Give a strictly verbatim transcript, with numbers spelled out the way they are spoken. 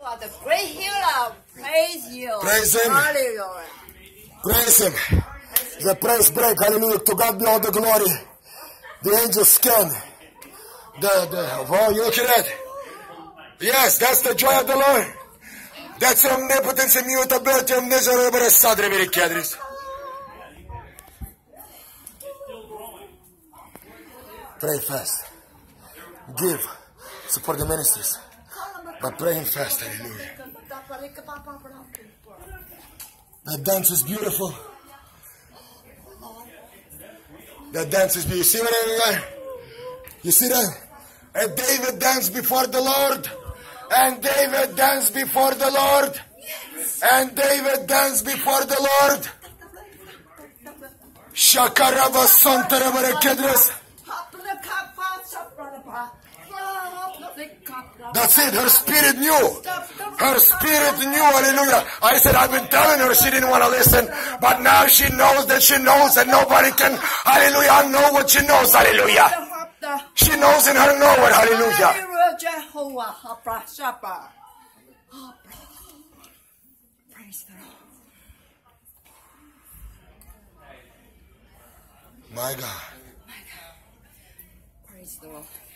are the great healer. Praise you. Praise him. Hallelujah. Praise him. The praise break. Hallelujah. To God be all the glory. The angel skin. The, the, oh, you look at that. Yes, that's the joy of the Lord. That's omnipotence, immutability, omniscience. Pray fast. Give. Support the ministries. But praying fast. Hallelujah. That dance is beautiful. That dance is beautiful. You see what I mean? You see that? And David danced before the Lord. And David danced before the Lord. And David danced before the Lord. Shakarava Santarava Kedras. That's it. Her spirit knew. Her spirit knew. Hallelujah. I said, I've been telling her she didn't want to listen. But now she knows that she knows that nobody can, hallelujah, know what she knows. Hallelujah. She knows in her know it. Hallelujah. Praise the Lord. My God. My God. Praise the Lord.